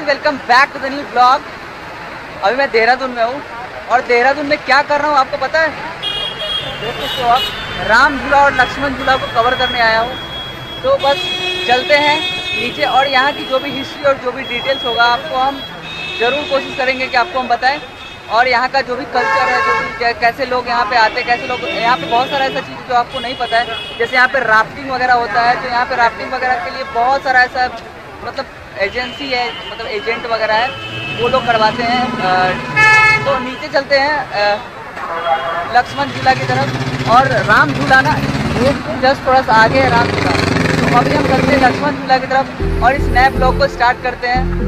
Welcome back to the new blog. अभी मैं देहरादून में हूँ और देहरादून में क्या कर रहा हूँ आपको पता है? देख सकते हो आप, राम झूला और लक्ष्मण झूला को कवर करने आया हूँ। तो बस चलते हैं नीचे और यहाँ की जो भी हिस्ट्री और जो भी डिटेल्स होगा आपको हम ज़रूर कोशिश करेंगे कि आपको हम बताएं। और यहाँ का जो भी कल्चर है, जो भी कैसे लोग यहाँ पे आते हैं, कैसे लोग यहाँ पे बहुत सारा ऐसा चीज़ जो आपको नहीं पता है। जैसे यहाँ पे राफ्टिंग वगैरह होता है, तो यहाँ पे राफ्टिंग वगैरह के लिए बहुत सारा ऐसा मतलब एजेंसी है, मतलब एजेंट वगैरह है, वो लोग करवाते हैं। तो नीचे चलते हैं लक्ष्मण झूला की तरफ और राम झूला ना ये जस्ट थोड़ा सा आगे है राम झूला। तो अभी हम चलते हैं लक्ष्मण झूला की तरफ और इस नए ब्लॉग को स्टार्ट करते हैं।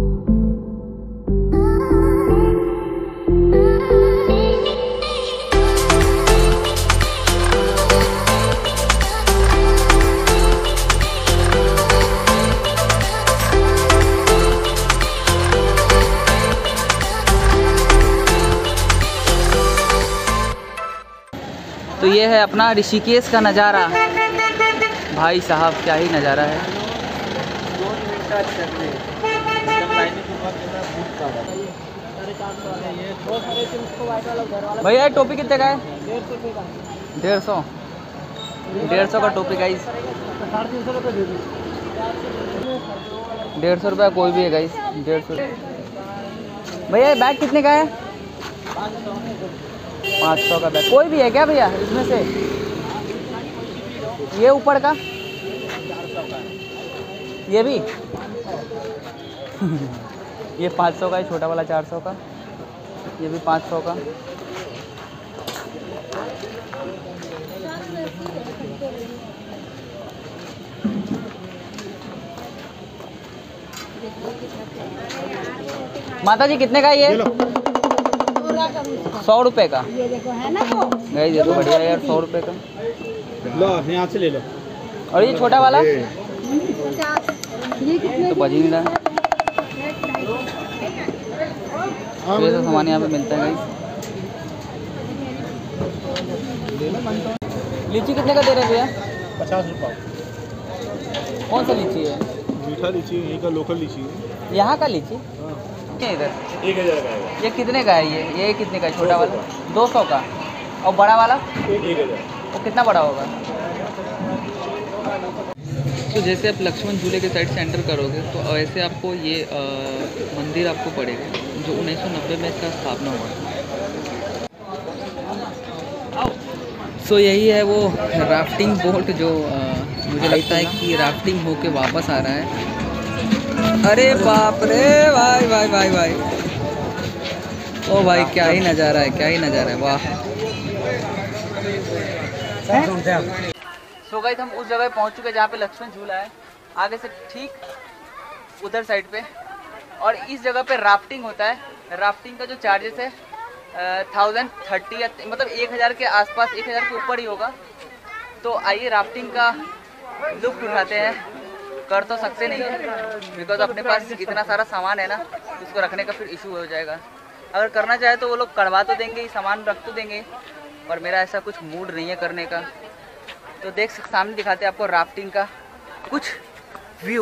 तो ये है अपना ऋषिकेश का नज़ारा। भाई साहब क्या ही नज़ारा है। भैया टोपी कितने का है? 150 का टोपी गाइस। 150 रुपया कोई भी है गाइस, 150। भैया बैग कितने का है? 500 का बैग। कोई भी है क्या भैया इसमें से? ये ऊपर का ये भी ये 500 का है, छोटा वाला 400 का, ये भी 500 का। माता जी कितने का है ये? 100 रुपये का। ये देखो है ना वो गाइस ये तो बढ़िया है यार, 100 रुपये का। लो यहाँ से ले लो। और ये छोटा वाला ये कितने तो बज ही नहीं रहा। तो ये सब सामान यहाँ पे मिलता है गाइस। लीची कितने का दे रहे हैं भैया? 50 रुपये। कौन सा लीची है? मीठा लीची, यहीं का लोकल लीची है। यहाँ का लीची क्या इधर? 1000 का है। ये कितने का है? ये कितने का है? छोटा वाला 200 का। और बड़ा वाला 1000। वो कितना बड़ा होगा? तो जैसे आप लक्ष्मण झूले के साइड से एंटर करोगे तो ऐसे आपको ये मंदिर आपको पड़ेगा जो 1990 में इसका स्थापना हुआ। सो यही है वो राफ्टिंग बोट जो मुझे लगता है कि राफ्टिंग होके वापस आ रहा है। अरे बाप रे, भाई भाई भाई भाई, ओ भाई क्या ही नज़ारा है, क्या ही नज़ारा है, वाह। सो गाइस हम उस जगह पहुंच चुके हैं जहाँ पे लक्ष्मण झूला है, आगे से ठीक उधर साइड पे। और इस जगह पे राफ्टिंग होता है। राफ्टिंग का जो चार्जेस है 1030 या मतलब 1000 के आसपास, 1000 के ऊपर ही होगा। तो आइए राफ्टिंग का लुत्फ उठाते हैं। कर तो सकते नहीं है बिकॉज अपने पास इतना सारा सामान है ना, उसको रखने का फिर इशू हो जाएगा। अगर करना चाहे तो वो लोग करवा तो देंगे, सामान रख तो देंगे, और मेरा ऐसा कुछ मूड नहीं है करने का। तो देख सामने दिखाते हैं आपको राफ्टिंग का कुछ व्यू।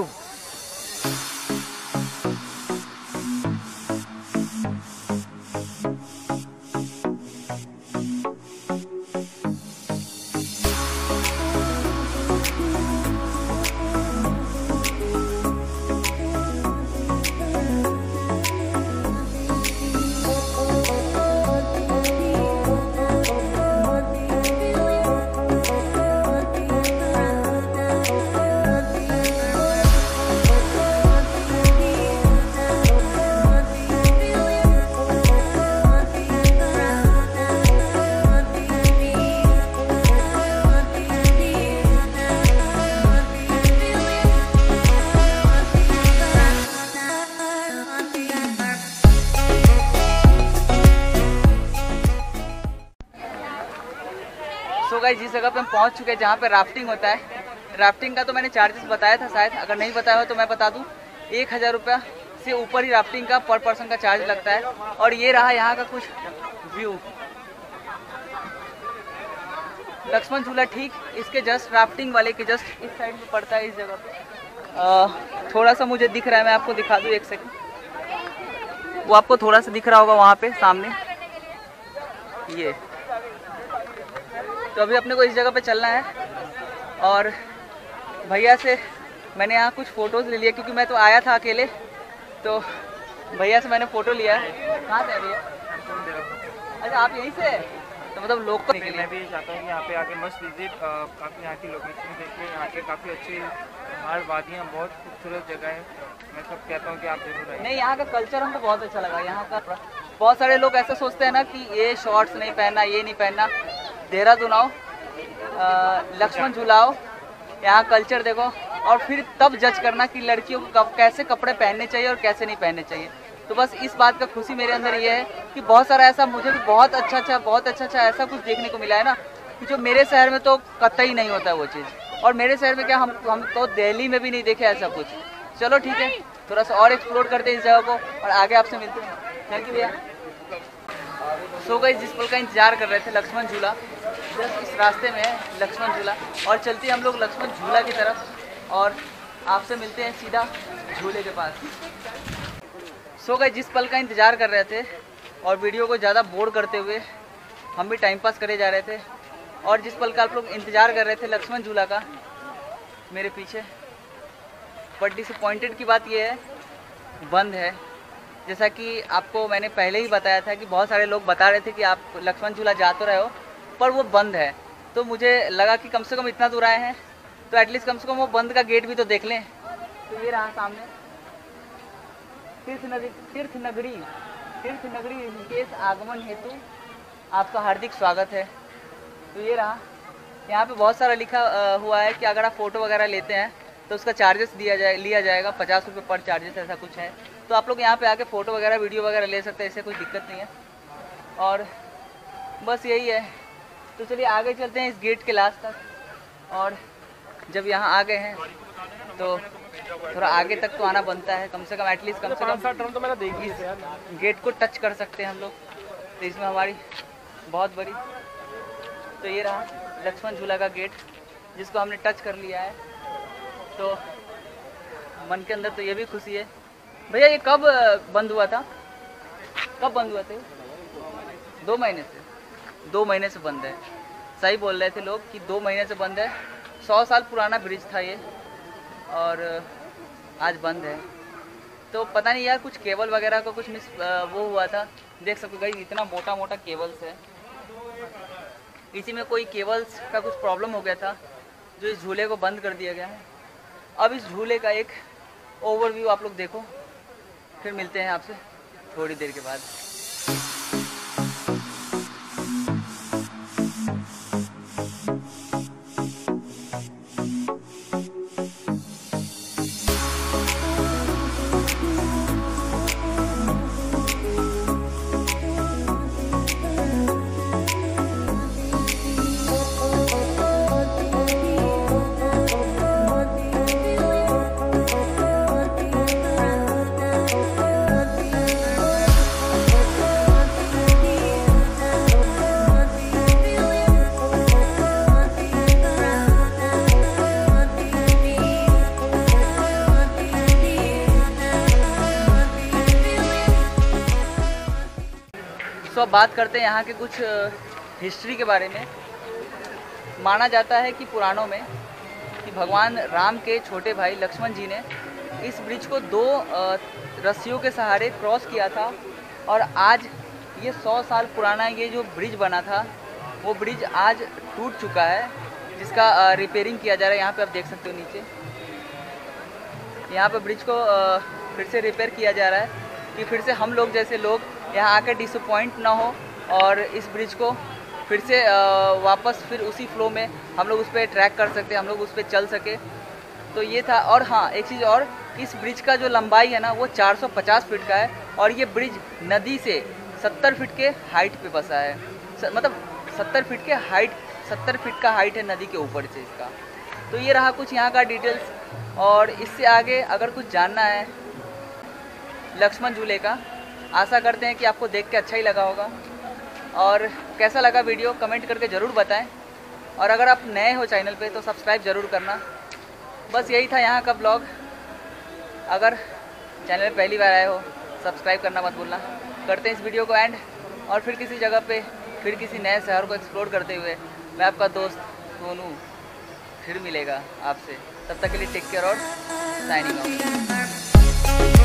सो गाइस जिस जगह पे हम पहुंच चुके हैं जहाँ पे राफ्टिंग होता है, राफ्टिंग का तो मैंने चार्जेस बताया था शायद, अगर नहीं बताया हो तो मैं बता दूं। 1000 रुपया से ऊपर ही राफ्टिंग का पर पर्सन का चार्ज लगता है। और ये रहा यहाँ का कुछ व्यू। लक्ष्मण झूला ठीक इसके जस्ट राफ्टिंग वाले के जस्ट इस साइड में पड़ता है, इस जगह पे। थोड़ा सा मुझे दिख रहा है, मैं आपको दिखा दूँ एक सेकंड। वो आपको थोड़ा सा दिख रहा होगा वहाँ पे सामने ये। तो अभी अपने को इस जगह पे चलना है और भैया से मैंने यहाँ कुछ फ़ोटोज़ ले लिए क्योंकि मैं तो आया था अकेले, तो भैया से मैंने फ़ोटो लिया है। कहाँ से है भैया? अच्छा आप यहीं से? तो मतलब लोग को मैं भी चाहता हूँ कि यहाँ पे आके मस्त विजिट, काफ़ी यहाँ की लोकेशन देखिए, यहाँ पे काफ़ी अच्छी पहाड़ वादियाँ, बहुत खूबसूरत जगह है। मैं सब कहता हूँ कि आप जरूर आइए। नहीं, यहाँ का कल्चर हमको बहुत अच्छा लगा। यहाँ का बहुत सारे लोग ऐसा सोचते हैं ना कि ये शॉर्ट्स नहीं पहनना, ये नहीं पहनना। देहरादून आओ, लक्ष्मण झूलाओ, यहाँ कल्चर देखो और फिर तब जज करना कि लड़कियों को कैसे कपड़े पहनने चाहिए और कैसे नहीं पहनने चाहिए। तो बस इस बात का खुशी मेरे अंदर ये है कि बहुत सारा ऐसा मुझे भी बहुत अच्छा ऐसा कुछ देखने को मिला है ना कि जो मेरे शहर में तो कतई नहीं होता है वो चीज़। और मेरे शहर में क्या, हम तो दिल्ली में भी नहीं देखे ऐसा कुछ। चलो ठीक है, थोड़ा सा और एक्सप्लोर करते हैं इस जगह को और आगे आपसे मिलते हैं। थैंक यू भैया। सो गाइस, जिस पल का इंतजार कर रहे थे, लक्ष्मण झूला जस्ट इस रास्ते में है, लक्ष्मण झूला। और चलते हैं हम लोग लक्ष्मण झूला की तरफ और आपसे मिलते हैं सीधा झूले के पास। सो गाइस, जिस पल का इंतज़ार कर रहे थे और वीडियो को ज़्यादा बोर करते हुए हम भी टाइम पास करे जा रहे थे, और जिस पल का आप लोग इंतज़ार कर रहे थे लक्ष्मण झूला का, मेरे पीछे, बट डिसअपॉइंटेड की बात यह है बंद है। जैसा कि आपको मैंने पहले ही बताया था कि बहुत सारे लोग बता रहे थे कि आप लक्ष्मण झूला जा तो रहे हो पर वो बंद है। तो मुझे लगा कि कम से कम इतना दूर आए हैं तो एटलीस्ट कम से कम वो बंद का गेट भी तो देख लें। तो ये रहा सामने तीर्थ नगरी ऋषिकेश आगमन हेतु आपका हार्दिक स्वागत है। तो ये रहा, यहाँ पे बहुत सारा लिखा हुआ है कि अगर आप फ़ोटो वगैरह लेते हैं तो उसका चार्जेस लिया जाएगा 50 रुपये पर चार्जेस, ऐसा कुछ है। तो आप लोग यहाँ पे आके फ़ोटो वगैरह वीडियो वगैरह ले सकते हैं, इससे कोई दिक्कत नहीं है। और बस यही है। तो चलिए आगे चलते हैं इस गेट के लास्ट तक। और जब यहाँ आ गए हैं तो थोड़ा आगे तक तो आना बनता है, कम से कम एटलीस्ट कम से कम तो मैंने देख लिया गेट को टच कर सकते हैं हम लोग। तो इसमें हमारी बहुत बड़ी, तो ये रहा लक्ष्मण झूला का गेट जिसको हमने टच कर लिया है। तो मन के अंदर तो ये भी खुशी है। भैया ये कब बंद हुआ था? कब बंद हुआ था? 2 महीने से। 2 महीने से बंद है। सही बोल रहे थे लोग कि 2 महीने से बंद है। 100 साल पुराना ब्रिज था ये और आज बंद है। तो पता नहीं यार, कुछ केबल वगैरह का कुछ वो हुआ था। देख सकते हो गाइस, इतना मोटा मोटा केबल्स है। इसी में कोई केबल्स का कुछ प्रॉब्लम हो गया था जो इस झूले को बंद कर दिया गया है। अब इस झूले का एक ओवरव्यू आप लोग देखो, फिर मिलते हैं आपसे थोड़ी देर के बाद। तो अब बात करते हैं यहाँ के कुछ हिस्ट्री के बारे में। माना जाता है कि पुराणों में कि भगवान राम के छोटे भाई लक्ष्मण जी ने इस ब्रिज को 2 रस्सियों के सहारे क्रॉस किया था और आज ये 100 साल पुराना ये जो ब्रिज बना था वो ब्रिज आज टूट चुका है, जिसका रिपेयरिंग किया जा रहा है। यहाँ पे आप देख सकते हो नीचे, यहाँ पे ब्रिज को फिर से रिपेयर किया जा रहा है कि फिर से हम लोग जैसे लोग यहाँ आकर डिसअपॉइंट ना हो और इस ब्रिज को फिर से वापस फिर उसी फ्लो में हम लोग उस पर ट्रैक कर सकते, हम लोग उस पर चल सके। तो ये था। और हाँ, एक चीज़ और, इस ब्रिज का जो लंबाई है ना वो 450 फीट का है और ये ब्रिज नदी से 70 फीट के हाइट पे बसा है। मतलब 70 फीट के हाइट, 70 फीट का हाइट है नदी के ऊपर से इसका। तो ये रहा कुछ यहाँ का डिटेल्स। और इससे आगे अगर कुछ जानना है लक्ष्मण झूले का, आशा करते हैं कि आपको देख के अच्छा ही लगा होगा। और कैसा लगा वीडियो कमेंट करके ज़रूर बताएं। और अगर आप नए हो चैनल पे तो सब्सक्राइब ज़रूर करना। बस यही था यहाँ का ब्लॉग। अगर चैनल पे पहली बार आए हो सब्सक्राइब करना मत भूलना। करते हैं इस वीडियो को एंड, और फिर किसी जगह पे फिर किसी नए शहर को एक्सप्लोर करते हुए मैं आपका दोस्त सोनू फिर मिलेगा आपसे। तब तक के लिए टेक केयर और साइनिंग ऑफ।